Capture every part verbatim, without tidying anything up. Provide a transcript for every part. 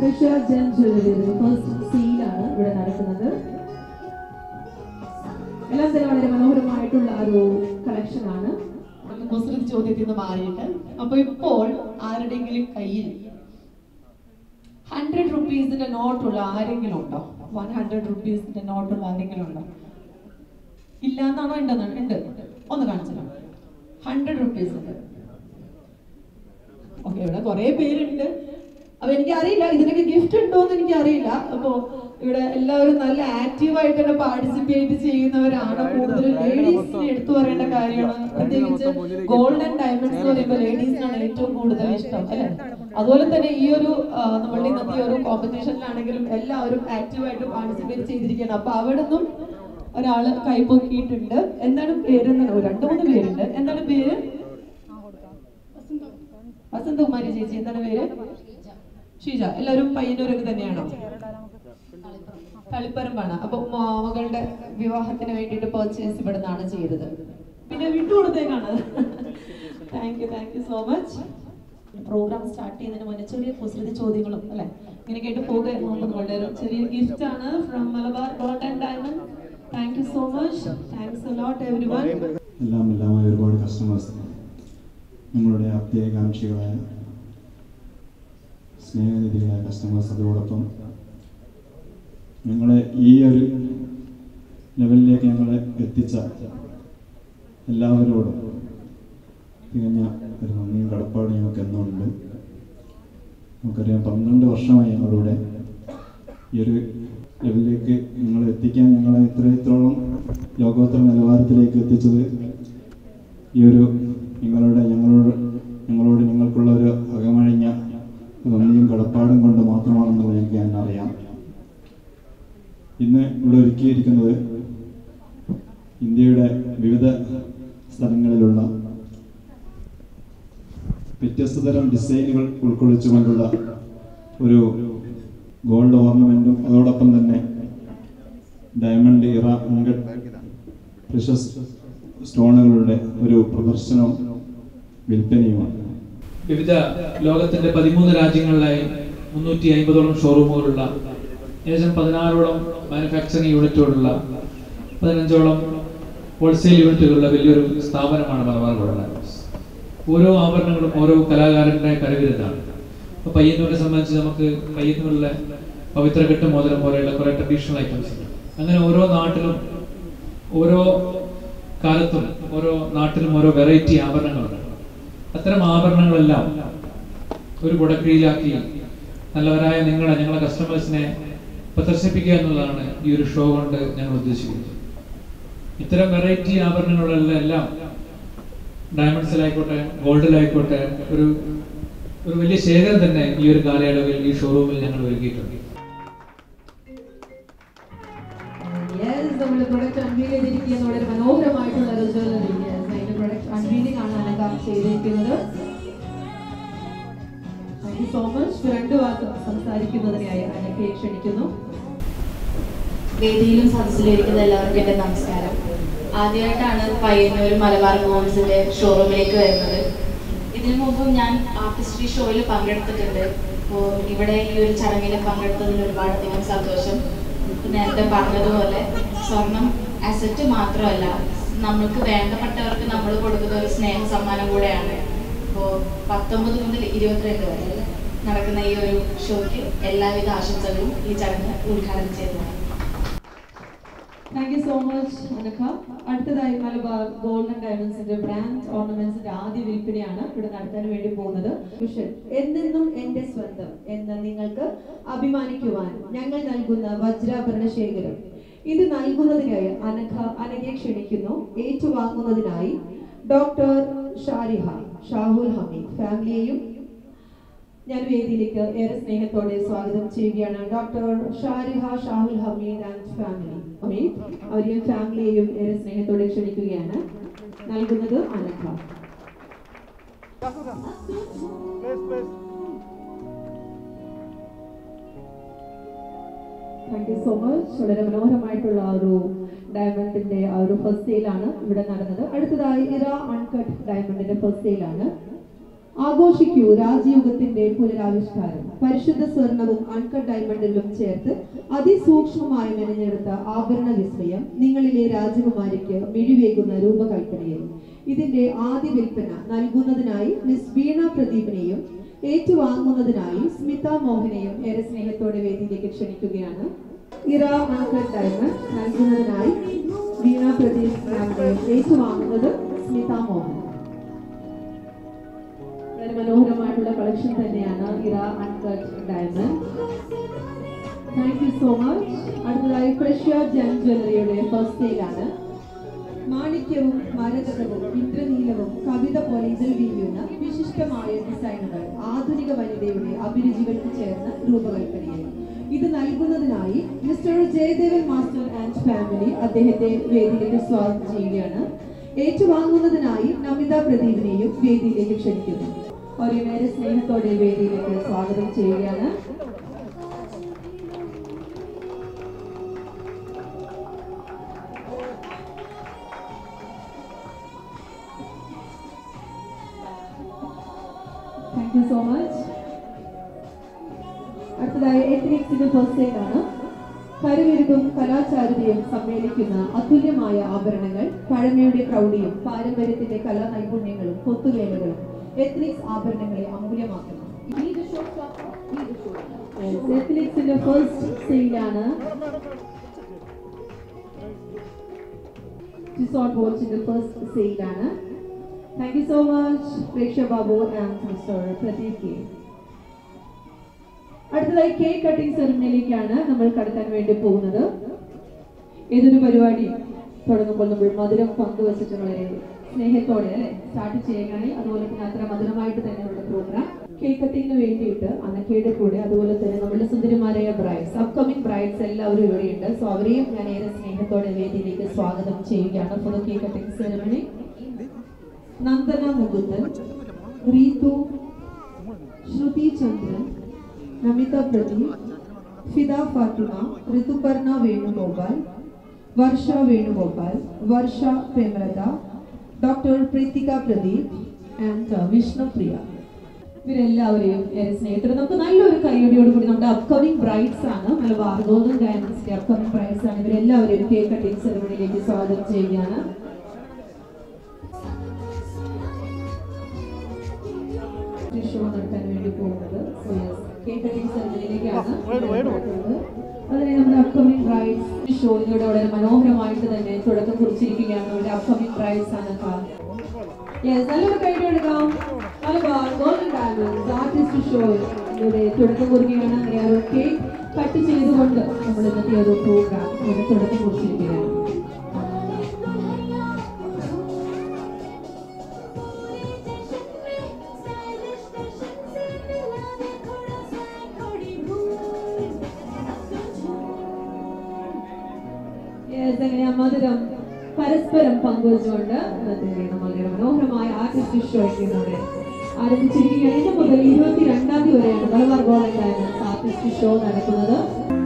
Fisher Gem Jewelry first സെയിലാണ് ഇവിടെ നടക്കുന്നത്. എല്ലാം തന്നെ വളരെ മനോഹരമായിട്ടുള്ള ഒരു കളക്ഷൻ ആണ്. കുസൃതി ചോദ്യത്തിൽ നിന്ന് മാറിയിട്ട് അപ്പൊ ഇപ്പോൾ ആരുടെങ്കിലും കയ്യിൽ ഹൺഡ്രഡ് റുപ്പീസിന്റെ നോട്ടുള്ള ആരെങ്കിലും ഉണ്ടോ? വൺ ഹൺഡ്രഡ് റുപ്പീസിന്റെ നോട്ടുള്ള ആരെങ്കിലും ഉണ്ടോ? ഇല്ല എന്നാണോ? ഉണ്ടെന്നാണ്? ഉണ്ട്. ഒന്ന് കാണിച്ചല്ലോ. ഹൺഡ്രഡ് റുപ്പീസ് ഉണ്ട്. ഓക്കെ, ഇവിടെ കുറെ പേരുണ്ട്. അപ്പൊ എനിക്കറിയില്ല ഇതിനൊക്കെ ഗിഫ്റ്റ് ഉണ്ടോ എന്ന് എനിക്കറിയില്ല. അപ്പോ ഇവിടെ എല്ലാവരും നല്ല ആക്റ്റീവായിട്ട് തന്നെ പാർട്ടിസിപ്പേറ്റ് ചെയ്യുന്നവരാണ്. കൂടുതലും ലേഡീസിനെ എടുത്തു പറയേണ്ട കാര്യമാണ്. പ്രത്യേകിച്ച് ഗോൾഡ് ആൻഡ് ഡയമണ്ട്സ് എന്ന് പറയുമ്പോൾ ലേഡീസിനാണ് ഏറ്റവും കൂടുതൽ ഇഷ്ടം, അല്ലെ? അതുപോലെ തന്നെ ഈ ഒരു നമ്മളുടെ ഇന്നത്തെ ഒരു കോമ്പറ്റീഷനിലാണെങ്കിലും എല്ലാവരും ആക്റ്റീവായിട്ട് പാർട്ടിസിപ്പേറ്റ് ചെയ്തിരിക്കുകയാണ്. അപ്പൊ അവിടെ നിന്നും ഒരാള് കൈപ്പൊക്കിയിട്ടുണ്ട്. എന്താണ് പേര്? രണ്ടു മൂന്ന് പേരുണ്ട്. എന്താണ് പേര്? വസന്തകുമാരി ചേച്ചി. എന്താണ് പേര്? ഷീജ. എല്ലാവരും പയ്യന്നൂരൊക്കെ തന്നെയാണോ? കളിപ്പറമ്പാണ്. അപ്പൊ മകളുടെ വിവാഹത്തിന് വേണ്ടിയിട്ട് പർച്ചേസ് ഇവിടെ നിന്നാണ് ചെയ്തത്. പിന്നെ വിട്ടുകൊടുത്തേക്കാണ്. Thank you thank you so much. Program start ചെയ്യുന്നതിന് മുന്നേ ചെറിയ കുസൃതി ചോദ്യങ്ങളും അല്ലെ ഇങ്ങനെ കേട്ട് പോകുക. വളരെ ചെറിയ ഗിഫ്റ്റ് ആണ് from Malabar gold and diamond. Thank you so much. Thanks a lot everyone. എല്ലാം എല്ലാമായി ഒരുപാട് കസ്റ്റമേഴ്സ്, നിങ്ങളുടെ അത്യാകാംക്ഷികളായ സ്നേഹനിധികളായ കസ്റ്റമേഴ്സ്, അതോടൊപ്പം ഞങ്ങളെ ഈ ഒരു ലെവലിലേക്ക് ഞങ്ങളെ എത്തിച്ച എല്ലാവരോടും തികഞ്ഞ ഒരു നന്ദിയും കടപ്പാടും ഞങ്ങൾക്ക് എന്നുണ്ട്. നമുക്കറിയാം, പന്ത്രണ്ട് വർഷമായി ഞങ്ങളുടെ ഈ ഒരു ലെവലിലേക്ക് നിങ്ങൾ എത്തിക്കാൻ ഞങ്ങളെ ഇത്ര ഇത്രോളം ലോകോത്തര നിലവാരത്തിലേക്ക് എത്തിച്ചത് ഈ ഒരു നിങ്ങളുടെ ഞങ്ങളോട് ഞങ്ങളോട് നിങ്ങൾക്കുള്ള ഒരു അകമഴിഞ്ഞ നന്ദിയും കടപ്പാടും കൊണ്ട് മാത്രമാണെന്നുള്ളത് എനിക്ക് ഞാൻ അറിയാം. ഇന്ന് ഇവിടെ ഒരുക്കിയിരിക്കുന്നത് ഇന്ത്യയുടെ വിവിധ സ്ഥലങ്ങളിലുള്ള വ്യത്യസ്ത തരം ഡിസൈനുകൾ ഉൾക്കൊള്ളിച്ചുകൊണ്ടുള്ള ഒരു ഗോൾഡ് ഓർണമെന്റും അതോടൊപ്പം തന്നെ ഡയമണ്ട്, ഇറ, അങ്കട്ട്, പ്രഷ്യസ് സ്റ്റോണുകളുടെ ഒരു പ്രദർശനവും വിൽപ്പനയുമാണ്. വിവിധ ലോകത്തിന്റെ പതിമൂന്ന് രാജ്യങ്ങളിലായി മുന്നൂറ്റി അമ്പതോളം ഷോറൂമുകളുള്ള ഏകദേശം പതിനാറോളം മാനുഫാക്ചറിംഗ് യൂണിറ്റുകളുള്ള പതിനഞ്ചോളം ഹോൾസെയിൽ യൂണിറ്റുകളുള്ള വലിയൊരു സ്ഥാപനമാണ് മലബാർ ഗോൾഡ് ഡയമണ്ട്സ്. ഓരോ ആഭരണങ്ങളും ഓരോ കലാകാരന്റെ കരവിരുതാണ്. ഇപ്പൊ പയ്യന്നൂരിനെ സംബന്ധിച്ച് നമുക്ക് പയ്യന്നൂരിലെ പവിത്രഘട്ട മോതിരം പോലെയുള്ള കുറെ ട്രഡീഷണൽ ഐറ്റംസ് ഉണ്ട്. അങ്ങനെ ഓരോ നാട്ടിലും ഓരോ കാലത്തും ഓരോ നാട്ടിലും ഓരോ വെറൈറ്റി ആഭരണങ്ങളുണ്ട്. അത്തരം ആഭരണങ്ങളെല്ലാം ഒരു കുടക്കീഴിലാക്കി നല്ലവരായ നിങ്ങളെ ഞങ്ങളെ കസ്റ്റമേഴ്സിനെ പ്രദർശിപ്പിക്കുക എന്നുള്ളതാണ് ഈ ഒരു ഷോ കൊണ്ട് ഞങ്ങൾ ഉദ്ദേശിക്കുന്നത്. ഇത്തരം വെറൈറ്റി ആഭരണങ്ങളെല്ലാം എല്ലാം ഡയമണ്ട്സിലായിക്കോട്ടെ ഗോൾഡിലായിക്കോട്ടെ ഒരു ഒരു വലിയ ശേഖരം തന്നെ ഈ ഒരു കാലയളവിൽ ഈ ഷോറൂമിൽ ഞങ്ങൾ ഒരുക്കിയിട്ടുണ്ട്. നമ്മുടെ പ്രൊഡക്റ്റ് അൺവീൽ ചെയ്തിരിക്കുന്ന വളരെ മനോഹരമായിട്ടുള്ള ഒരു ജ്വല്ലറി. അതിന്റെ പ്രൊഡക്റ്റ് അൺവീലിംഗ് ആണ് അനഘ ചെയ്തിരിക്കുന്നത്. Thank you so much. രണ്ട് വാക്ക് സംസാരിക്കുന്നതിനായി അനഘയെ ക്ഷണിക്കുന്നു. വേദിയിലും സദസ്സിലിരിക്കുന്ന എല്ലാവർക്കും എൻ്റെ നമസ്കാരം. ആദ്യമായിട്ടാണ് പയ്യന്നൂർ മലബാർ ഗോൾഡ്സിന്റെ ഷോറൂമിലേക്ക് വരുന്നത്. ഇതിനു മുമ്പും ഞാൻ ആർട്ടിസ്ട്രി ഷോയിൽ പങ്കെടുത്തിട്ടുണ്ട്. അപ്പോൾ ഇവിടെ ഈ ഒരു ചടങ്ങിൽ പങ്കെടുത്തതിൽ ഒരുപാടധികം സന്തോഷം. നേരത്തെ പറഞ്ഞതുപോലെ സ്വർണം അസറ്റ് മാത്രമല്ല, നമ്മൾക്ക് വേണ്ടപ്പെട്ടവർക്ക് നമ്മൾ കൊടുക്കുന്ന ഒരു സ്നേഹ സമ്മാനം കൂടെയാണ്. അപ്പോൾ പത്തൊമ്പത് മുതൽ ഇരുപത്തിരണ്ട് വരെ നടക്കുന്ന ഈ ഒരു ഷോയ്ക്ക് എല്ലാവിധ ആശംസകളും ഈ ചടങ്ങ് ഉദ്ഘാടനം ചെയ്തതാണ്. Thank you so much Anagha. അടുത്തതായി മലബാർ ഗോൾഡ് ആൻഡ് ഡയമണ്ട്സിന്റെ ബ്രാൻഡ് ഓർണമെന്റ്സിന്റെ ആദ്യ വിൽപ്പനയാണ് ഇവിടെ നടത്താൻ വേണ്ടി പോകുന്നത്. എന്നെന്നും എന്റെ സ്വന്തം എന്ന് നിങ്ങൾക്ക് അഭിമാനിക്കുവാൻ ഞങ്ങൾ നൽകുന്ന വജ്രാഭരണ ശേഖരം. ഇത് നൽകുന്നതിനായി അനഘ അനഘയെ ക്ഷണിക്കുന്നു. ഏറ്റുവാങ്ങുന്നതിനായി ഡോക്ടർ ഷാരിഹ ഷാഹുൽ ഹമീദ് ഫാമിലിയെയും ഞാൻ വേദിയിലേക്ക് ഏറെ സ്നേഹത്തോടെ സ്വാഗതം ചെയ്യുകയാണ്. Doctor Shariha Shahul Hameed and family Hameed അവരെയും ഫാമിലിയെയും ഏറെ സ്നേഹത്തോടെ ക്ഷണിക്കുകയാണ്. നൽകുന്നത് Anagha. Thank you so much. വളരെ മനോഹരമായിട്ടുള്ള ഒരു ഡയമണ്ടിന്റെ ആ ഒരു ഫസ്റ്റ് സെയിലാണ് ഇവിടെ നടന്നത്. അടുത്തതായി ഇറ അൺകട്ട് ഡയമണ്ടിന്റെ ഫസ്റ്റ് സെയിലാണ്. ആഘോഷിക്കൂ രാജയുഗത്തിന്റെ പുനരാവിഷ്കാരം. പരിശുദ്ധ സ്വർണവും അൺകട്ട് ഡയമണ്ടിലും ചേർത്ത് അതിസൂക്ഷ്മമായി മെനഞ്ഞെടുത്ത ആഭരണ വിസ്മയം നിങ്ങളിലെ രാജകുമാരിക്ക് മിഴിവേകുന്ന രൂപകൽപ്പനയിൽ. ഇതിന്റെ ആദ്യ വിൽപ്പന നൽകുന്നതിനായി മിസ് വീണ പ്രദീപിനെയും ഏറ്റുവാങ്ങുന്നതിനായി സ്മിത മോഹനെയും ഏറെ സ്നേഹത്തോടെ വേദിയിലേക്ക് ക്ഷണിക്കുകയാണ്. ഇറ അൺകട്ട് ഡയമണ്ട് നൽകുന്നതിനായി വീണ പ്രദീപ് മാമിനെയും ഏറ്റുവാങ്ങുന്നത് സ്മിത മോഹൻ. മനോഹരമായിട്ടുള്ള കളക്ഷൻ തന്നെയാണ് era uncut diamond. Thank you so much. അടുത്തതായി ഫ്രഷ്യ ജെം ജ്വല്ലറിയുടെ ഫസ്റ്റ് സെയിലാണ്. മാണിക്യവും മരതകവും ഇന്ദ്രനീലവും കവിത പോലെ ഇതിൽ വീഴുന്ന വിശിഷ്ടമായ ഡിസൈനുകൾ ആധുനിക വനിതയുടെ അഭിരുചികൾക്ക് ചേർന്ന രൂപകൽപ്പനയായി. ഇത് നൽകുന്നതിനായി mister Jayadevan master and family അദ്ദേഹത്തെ വേദിയിലേക്ക് സ്വാഗതം ചെയ്യുകയാണ്. ഏറ്റുവാങ്ങുന്നതിനായി നമിത പ്രദീപിനെയും വേദിയിലേക്ക് ക്ഷണിക്കുന്നു. ഒരേറെ സ്നേഹത്തോടെ വേദിയിലേക്ക് സ്വാഗതം ചെയ്യുകയാണ്. Thank you so much. അടുത്തതായി എത്നിക്സിന്റെ ഫസ്റ്റ് സെയിലാണ്. കരുവിരുതും കലാചാരുതയും സമ്മേളിക്കുന്ന അതുല്യമായ ആഭരണങ്ങൾ, പഴമയുടെ പ്രൗഢിയും പാരമ്പര്യത്തിന്റെ കലാ നൈപുണ്യങ്ങളും കൊത്തുവേലകളും എത്നിക്സ് ആഭരണങ്ങളെ അമൂല്യമാക്കുന്നു. എത്നിക്സിന്റെ ഫസ്റ്റ് സെയിലാണ്. വാച്ചിന്റെ ഫസ്റ്റ് സെയിലാണ്. Thank you so much Preksha Babu and mister Pradeep K. അടുത്തതായി കേക്ക് കട്ടിംഗ് സെറിമണിയിലേക്കാണ് നമ്മൾ കടക്കാൻ വേണ്ടി പോകുന്നത്. ഏതൊരു പരിപാടി തുടങ്ങുമ്പോൾ നമ്മൾ മധുരം പങ്കുവച്ചിട്ട് വളരെ സ്നേഹത്തോടെ അല്ലെ സ്റ്റാർട്ട് ചെയ്യുകയാണ്. അതുപോലെ തന്നെ അത്ര മധുരമായിട്ട് തന്നെയുള്ള പ്രോഗ്രാം കേക്ക് കട്ടിങ്ങിന് വേണ്ടിയിട്ട് അനക്കയുടെ കൂടെ അതുപോലെ തന്നെ നമ്മുടെ സുന്ദരിമാരായ ബ്രൈഡ്സ് അപ്കമിംഗ് ബ്രൈഡ്സ് എല്ലാവരും ഇവിടെയുണ്ട്. സോ അവരെയും ഞാൻ ഏറെ സ്നേഹത്തോടെ വേദിയിലേക്ക് സ്വാഗതം ചെയ്യുകയാണ് for the cake cutting ceremony. Nandana Mukundan, Reethu, Shruthi Chandran, Namitha Pradeep, Fida Fathima, Rithuparna Venugopal, Varsha Venugopal, Varsha Premalatha, doctor Preethika Pradeep and Vishnupriya. ഇവരെല്ലാവരെയും ഏറെ സ്നേഹത്തോടെ നമുക്ക് നല്ലൊരു കൈയടിയോടുകൂടി നമ്മുടെ അപ്കമിംഗ് ബ്രൈഡ്സ് ആണ്, മലബാർ ഗോൾഡൻ ഡയമണ്ട്സിന്റെ അപ്കമിംഗ് ബ്രൈഡ്സ് ആണ്. ഇവരെല്ലാവരെയും കേക്ക് കട്ടിംഗ് സെറിമണിയിലേക്ക് സ്വാഗതം ചെയ്യുകയാണ്. ഷോ നടത്താൻ വേണ്ടി പോകുന്നത് കേക്ക് കട്ടിംഗ് സെറിമണിയിലേക്കാണ്. അതിനെ നമ്മുടെ അപ്കമിംഗ് ബ്രൈഡ്സ് ഷോ ഇതിലൂടെ വളരെ മനോഹരമായിട്ട് തന്നെ തുടക്കം കുറിച്ചിരിക്കുകയാണ്. ഇവിടെ അപ്കമിംഗ് ബ്രൈഡ്സ് ആണ്. നല്ലൊരു കൈയ്യടി എടുക്കാം. Malabar golden diamonds artist show ഇവിടെ തുടക്കം കുറിക്കുകയാണ്. അങ്ങനെ ഒരു കേക്ക് കട്ട് ചെയ്തുകൊണ്ട് നമ്മൾ ഇന്നത്തെ ഒരു പ്രോഗ്രാം ഇവിടെ തുടക്കം കുറിച്ചിരിക്കുകയാണ്. അങ്ങനെ മധുരം പരസ്പരം പങ്കുവച്ചുകൊണ്ട് വളരെ മനോഹരമായ ആർട്ടിസ്റ്റ് ഷോ ഇവിടെ ആരംഭിച്ചിരിക്കുകയാണ്. ഇന്ന് മുതൽ ഇരുപത്തി രണ്ടാം തീയതി വരെയാണ് Malabar golden diamonds artist show നടക്കുന്നത്.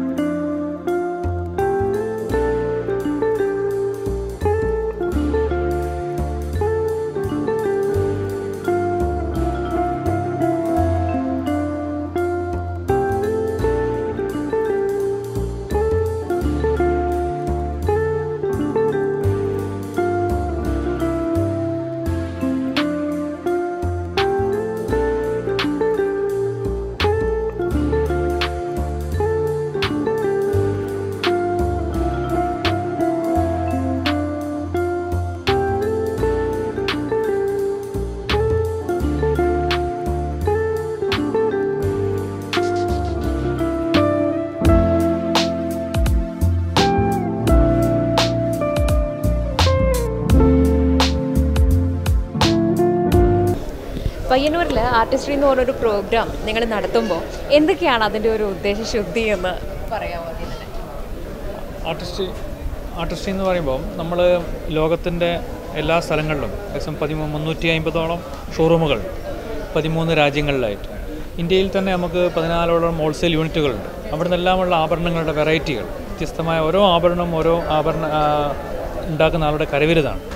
പയ്യന്നൂരിൽ ആർട്ടിസ്ട്രി എന്ന് പറഞ്ഞൊരു പ്രോഗ്രാം നിങ്ങൾ നടത്തുമ്പോൾ എന്തൊക്കെയാണ് അതിൻ്റെ ഒരു ഉദ്ദേശശുദ്ധി എന്ന് പറയാമോ? ആർട്ടിസ്ട്രി ആർട്ടിസ്ട്രി എന്ന് പറയുമ്പോൾ നമ്മൾ ലോകത്തിൻ്റെ എല്ലാ സ്ഥലങ്ങളിലും ഏകദേശം പതിമൂ മുന്നൂറ്റി അമ്പതോളം ഷോറൂമുകൾ പതിമൂന്ന് രാജ്യങ്ങളിലായിട്ട്. ഇന്ത്യയിൽ തന്നെ നമുക്ക് പതിനാലോളം ഹോൾസെയിൽ യൂണിറ്റുകളുണ്ട്. അവിടെ നിന്നെല്ലാമുള്ള ആഭരണങ്ങളുടെ വെറൈറ്റികൾ വ്യത്യസ്തമായ ഓരോ ആഭരണം ഓരോ ആഭരണ ഉണ്ടാക്കുന്ന ആളുടെ കരവിരുതാണ്.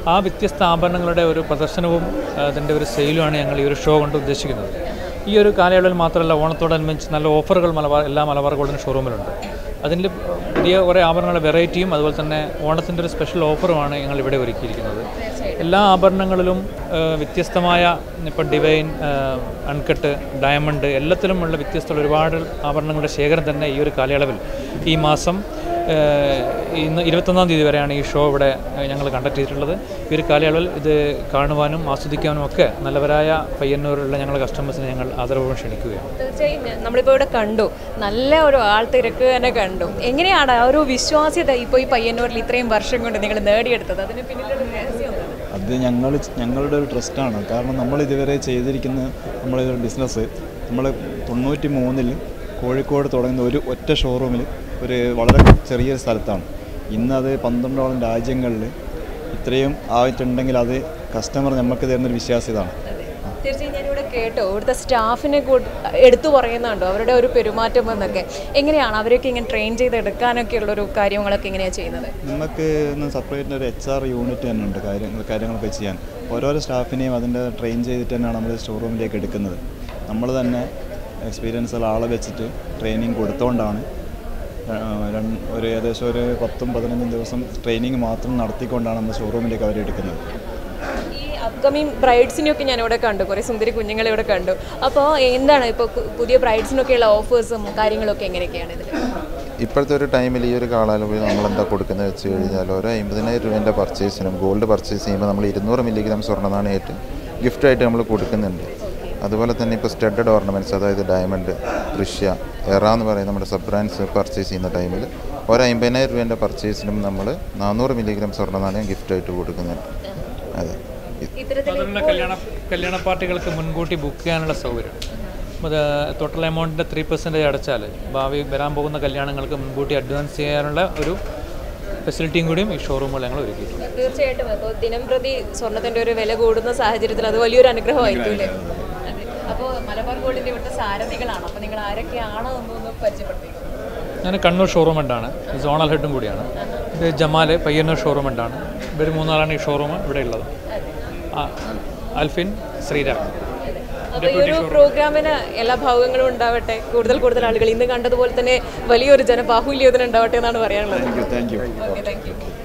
ആ വ്യത്യസ്ത ആഭരണങ്ങളുടെ ഒരു പ്രദർശനവും അതിൻ്റെ ഒരു സെയിലുമാണ് ഞങ്ങൾ ഈ ഒരു ഷോ കൊണ്ട് ഉദ്ദേശിക്കുന്നത്. ഈ ഒരു കാലയളവിൽ മാത്രമല്ല, ഓണത്തോടനുബന്ധിച്ച് നല്ല ഓഫറുകൾ മലബാർ എല്ലാ മലബാർ ഗോൾഡിൻ ഷോറൂമിലുണ്ട്. അതിൽ പുതിയ കുറേ ആഭരണങ്ങളുടെ വെറൈറ്റിയും അതുപോലെ തന്നെ ഓണത്തിൻ്റെ ഒരു സ്പെഷ്യൽ ഓഫറുമാണ് ഞങ്ങൾ ഇവിടെ ഒരുക്കിയിരിക്കുന്നത്. എല്ലാ ആഭരണങ്ങളിലും വ്യത്യസ്തമായ ഇപ്പോൾ ഡിവൈൻ, അൺകട്ട്, ഡയമണ്ട് എല്ലാത്തിലുമുള്ള വ്യത്യസ്തമുള്ള ഒരുപാട് ആഭരണങ്ങളുടെ ശേഖരം തന്നെ ഈ ഒരു കാലയളവിൽ ഈ മാസം ഇന്ന് ഇരുപത്തൊന്നാം തീയതി വരെയാണ് ഈ ഷോ ഇവിടെ ഞങ്ങൾ കണ്ടക്ട് ചെയ്തിട്ടുള്ളത്. ഈ ഒരു കാലയളവിൽ ഇത് കാണുവാനും ആസ്വദിക്കാനും ഒക്കെ നല്ലവരായ പയ്യന്നൂരിലുള്ള ഞങ്ങളുടെ കസ്റ്റമേഴ്സിനെ ഞങ്ങൾ ആദരവോടെ ക്ഷണിക്കുകയാണ്. തീർച്ചയായും നമ്മളിപ്പോൾ ഇവിടെ കണ്ടു, നല്ല ഒരു ആൾത്തിരക്ക് തന്നെ കണ്ടു. എങ്ങനെയാണ് ആ ഒരു വിശ്വാസ്യത ഇപ്പോൾ ഈ പയ്യന്നൂരിൽ ഇത്രയും വർഷം കൊണ്ട് നിങ്ങൾ നേടിയെടുത്തത്? അതിന് പിന്നിലൊരു രഹസ്യം അത് ഞങ്ങൾ ഞങ്ങളുടെ ഒരു ട്രസ്റ്റാണ്. കാരണം നമ്മൾ ഇതുവരെ ചെയ്തിരിക്കുന്ന നമ്മളൊരു ബിസിനസ് നമ്മൾ തൊണ്ണൂറ്റി മൂന്നിൽ കോഴിക്കോട് തുടങ്ങുന്ന ഒരു ഒറ്റ ഷോറൂമിൽ ഒരു വളരെ ചെറിയൊരു സ്ഥലത്താണ്. ഇന്നത് പന്ത്രണ്ടോളം രാജ്യങ്ങളിൽ ഇത്രയും ആയിട്ടുണ്ടെങ്കിൽ അത് കസ്റ്റമർ നമുക്ക് തരുന്നൊരു വിശ്വാസ്യതയാണ്. തീർച്ചയായും ഞാനിവിടെ കേട്ടോ, ഇവിടുത്തെ സ്റ്റാഫിനെ എടുത്തു പറയുന്നുണ്ടോ അവരുടെ ഒരു പെരുമാറ്റം എന്നൊക്കെ? എങ്ങനെയാണ് അവരൊക്കെ ഇങ്ങനെ ട്രെയിൻ ചെയ്തെടുക്കാനൊക്കെ ഉള്ളൊരു കാര്യങ്ങളൊക്കെ എങ്ങനെയാണ് ചെയ്യുന്നത്? നമുക്ക് ഇന്ന് സെപ്പറേറ്റ് ഒരു എച്ച് ആർ യൂണിറ്റ് തന്നെ ഉണ്ട് കാര്യങ്ങൾ കാര്യങ്ങളൊക്കെ ചെയ്യാൻ. ഓരോരോ സ്റ്റാഫിനെയും അതിൻ്റെ ട്രെയിൻ ചെയ്തിട്ട് തന്നെയാണ് നമ്മൾ ഷോറൂമിലേക്ക് എടുക്കുന്നത്. നമ്മൾ തന്നെ എക്സ്പീരിയൻസ് ഉള്ള ആളെ വെച്ചിട്ട് ട്രെയിനിങ് കൊടുത്തുകൊണ്ടാണ് ഒരു ഏകദേശം ഒരു പത്തും പതിനഞ്ചും ദിവസം ട്രെയിനിങ് മാത്രം നടത്തിക്കൊണ്ടാണ് നമ്മൾ ഷോറൂമിലേക്ക് അവരെ എടുക്കുന്നത്. ഈ അപ്കമിങ് ബ്രൈഡ്സിനെയൊക്കെ ഞാനിവിടെ കണ്ടു, കുറേ സുന്ദരി കുഞ്ഞുങ്ങളെ ഇവിടെ കണ്ടു. അപ്പോൾ എന്താണ് ഇപ്പോൾ പുതിയ ബ്രൈഡ്സിനൊക്കെയുള്ള ഓഫേഴ്സും കാര്യങ്ങളൊക്കെ എങ്ങനെയൊക്കെയാണ് ഇതിൽ? ഇപ്പോഴത്തെ ഒരു ടൈമിൽ ഈ ഒരു കാലയളവിൽ നമ്മളെന്താ കൊടുക്കുന്നത് വെച്ച് കഴിഞ്ഞാൽ ഒരു അമ്പതിനായിരം രൂപേൻ്റെ പർച്ചേസിനും ഗോൾഡ് പർച്ചേസ് ചെയ്യുമ്പോൾ നമ്മൾ ഇരുന്നൂറ് മില്ലിഗ്രാം സ്വർണ്ണനാണയമായിട്ട് ഗിഫ്റ്റായിട്ട് നമ്മൾ കൊടുക്കുന്നുണ്ട്. അതുപോലെ തന്നെ ഇപ്പോൾ സ്റ്റഡഡ് ഓർണമെൻറ്റ്സ്, അതായത് ഡയമണ്ട്, ദൃശ്യ, എറ എന്ന് പറയുന്ന നമ്മുടെ സബ് ബ്രാൻഡ്സ് പർച്ചേസ് ചെയ്യുന്ന ടൈമിൽ ഒരു അമ്പതിനായിരം രൂപേൻ്റെ പർച്ചേസിനും നമ്മൾ നാനൂറ് മില്ലിഗ്രാം സ്വർണ്ണനാണയം ഗിഫ്റ്റായിട്ട് കൊടുക്കുന്നുണ്ട്. അതെ, അതുപോലെ കല്യാണ കല്യാണ പാർട്ടികൾക്ക് മുൻകൂട്ടി ബുക്ക് ചെയ്യാനുള്ള സൗകര്യം, അത് ടോട്ടൽ എമൗണ്ടിൻ്റെ ത്രീ പെർസെൻറ്റേജ് അടച്ചാൽ ഭാവി വരാൻ പോകുന്ന കല്യാണങ്ങൾക്ക് മുൻകൂട്ടി അഡ്വാൻസ് ചെയ്യാനുള്ള ഒരു ഫെസിലിറ്റിയും കൂടിയും ഈ ഷോറൂമുകൾ ഞങ്ങൾ ഒരുക്കിയിട്ടുണ്ട്. തീർച്ചയായിട്ടും അപ്പോൾ ദിനം പ്രതി സ്വർണ്ണത്തിൻ്റെ ഒരു വില കൂടുന്ന സാഹചര്യത്തിൽ അത് വലിയൊരു അനുഗ്രഹമായിരിക്കും അല്ലേ? അപ്പോൾ മലബാർ ഗോൾഡിൻ്റെ ഇവിടുത്തെ സാരഥികളാണ്, അപ്പോൾ നിങ്ങൾ ആരൊക്കെയാണോ എന്നൊന്ന് പരിചയപ്പെടുത്തിക്കും. ഞാൻ കണ്ണൂർ ഷോറൂം ഹെഡാണ്, സോണൽ ഹെഡും കൂടിയാണ്. ഇത് ജമാൽ പയ്യന്നൂർ ഷോറൂം ഹെഡാണ്. ഇവർ മൂന്നാളാണ് ഈ ഷോറൂം ഇവിടെ ഉള്ളത്. അൽഫിൻ, ശ്രീരാം. അപ്പോൾ ഈ ഒരു പ്രോഗ്രാമിന് എല്ലാ ഭാഗങ്ങളും ഉണ്ടാവട്ടെ, കൂടുതൽ കൂടുതൽ ആളുകൾ ഇന്ന് കണ്ടതുപോലെ തന്നെ വലിയൊരു ജനബാഹുല്യം ഇതിനുണ്ടാവട്ടെ എന്നാണ് പറയാനുള്ളത്. Thank you. Okay, thank U.